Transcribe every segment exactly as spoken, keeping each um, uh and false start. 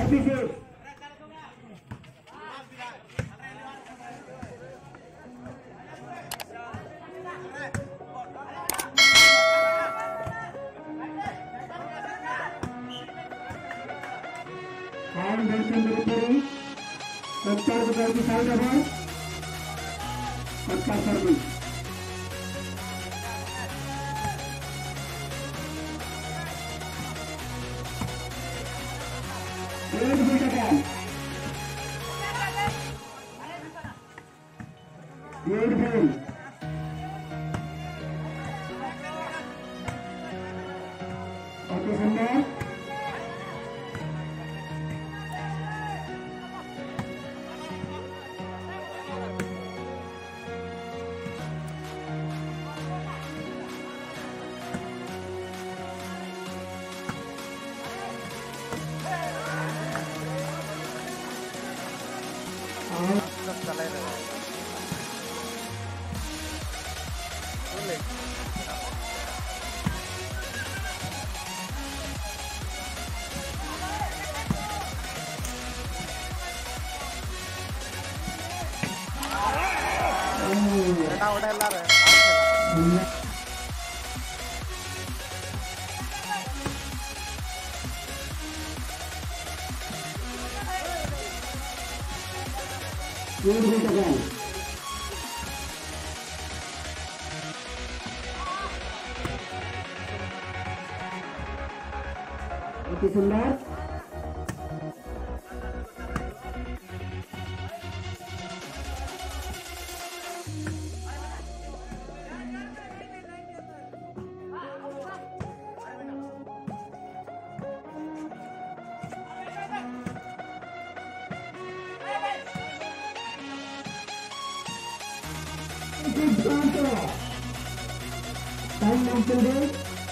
pieces. And then the referee, Uttar Pradesh की side है अच्छा सर्विस एक विकेट है एक ball okay Sundar okay Sundar time नाम चल रहे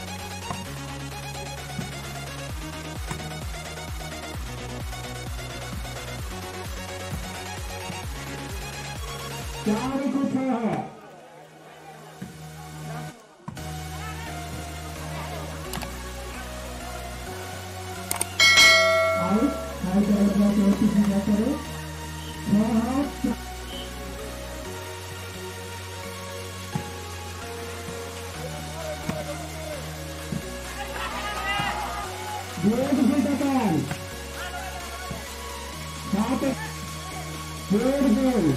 चार कुछ है आउट हाई करेगा तो किसी ना करो Good goal. Good goal.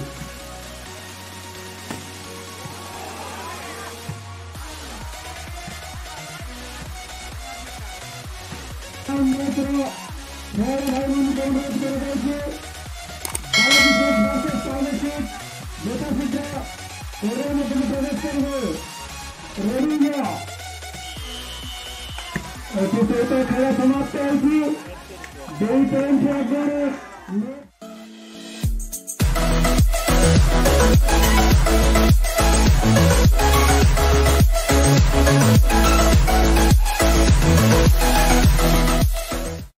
खेला समाप्त है।